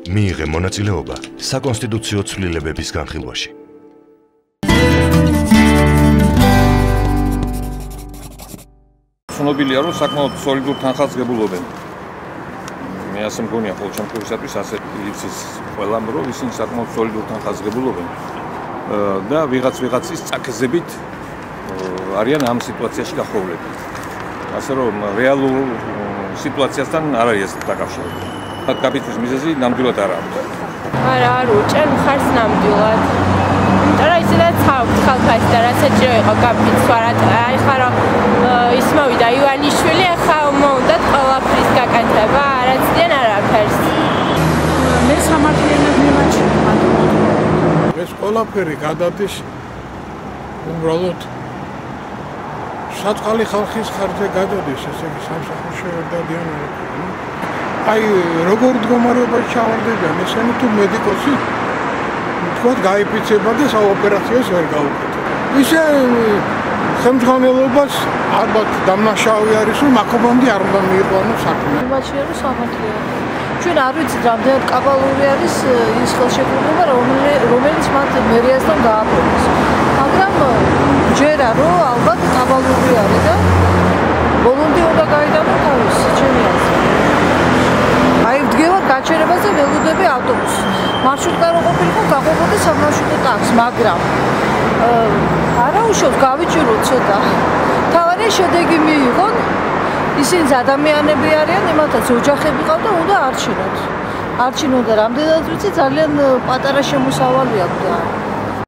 მიიღე მონაწილეობა საკონსტიტუციო ცვლილებების განხილვაში. ცნობილია, რომ საკმაოდ სოლიდურ თანხას ღებულობენ. მე ასე მგონია, ყოველ შემთხვევაში ასე იცის ყველამ, რომ ისინი საკმაოდ სოლიდურ თანხას ღებულობენ და ვიღაცის წაქეზებით არიან ამ სიტუაციაში გახოვლები. ასე რომ რეალურ სიტუაციასთან არ არის დაკავშირებული. კაპიტვის მიზეზი ნამდვილად არ აქვს. არა, არ უჭერ მხარს ნამდვილად. იმიტომ რომ ისედაც ხალხას და რაც საჭირო იყო კაპიტს ვარად. აი ხარო ის მოვიდა ივანიშვილი, ახლა მოუნდათ ყველაფრის გაკეთება, არა ცდიან არაფერს. მე სამართლიანად მივაჩნია მათო. ეს ყველაფერი გადადის უბრალოდ საწყალი ხალხის ხარჯზე გადადის, ესე იგი სამსახურში ვერ დადიან არაფერი. აი როგორ მდგომარეობაში ჩავარდებიან ესენი თუ მედიკოსი თქვათ გაიფიცება და საოპერაციოს ვერ გაუკეთებია. ისე ხელმძღვანელობას ალბათ დამნაშავე არის, რომ აქობამდე არ უნდა მიიყვანოს საქმე. მაშინ რომ სამართლია. ჩვენ არ ვიცით რამდენად კაბალური არის ის ხელშეკრულება, რომელიც მათ მერიასთან დააბრუნეს. მაგრამ ჯერა რომ ალბათ კაბალური არის და ბოლომდე უნდა გაიტანო თავის ჩემი აზრით. აი ვდგევარ გაჩერებაზე ველოდები ავტობუსს. მარშრუტკა რო ყოფილიყო გაყოფოდა სამარშრუტო ტაქსი, მაგრამ არაუშავს გავიჭირო ცოტა. თავარი შედეგი მიიღონ. ისინი ადამიანები არიან, იმათაც ოჯახები ყავთ და უნდა არჩინოთ. არჩინონ და რამდენად ვიცი ძალიან პატარა შემოსავალი აქვს და